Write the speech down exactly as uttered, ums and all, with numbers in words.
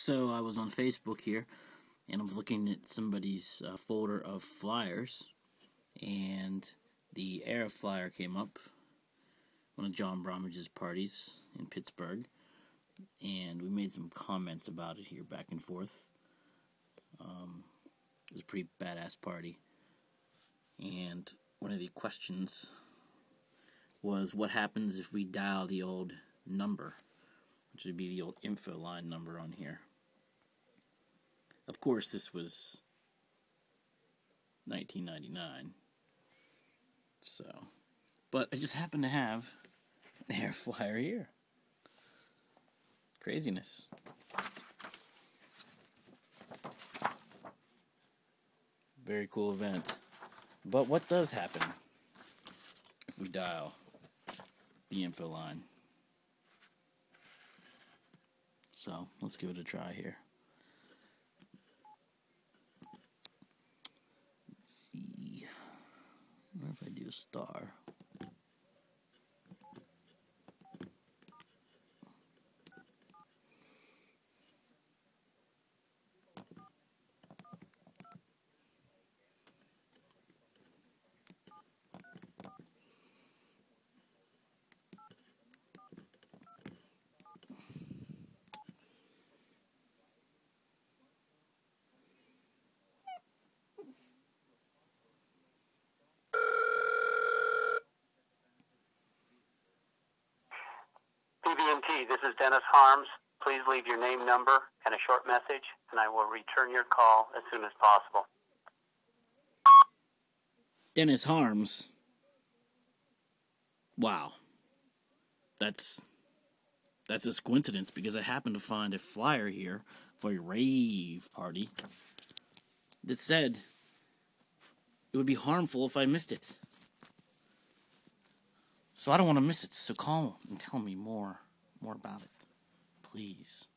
So I was on Facebook here, and I was looking at somebody's uh, folder of flyers, and the Era flyer came up, one of John Bromwich's parties in Pittsburgh, and we made some comments about it here, back and forth. Um, it was a pretty badass party, and one of the questions was, what happens if we dial the old number, which would be the old info line number on here. Of course, this was nineteen ninety-nine, so, but I just happen to have an Era flyer here. Craziness. Very cool event. But what does happen if we dial the info line? So, let's give it a try here. Let's see. What if I do a star? P B M T, this is Dennis Harms. Please leave your name, number, and a short message, and I will return your call as soon as possible. Dennis Harms. Wow. That's that's just coincidence, because I happened to find a flyer here for a rave party that said it would be harmful if I missed it. So I don't want to miss it, so call and tell me more, more about it, please.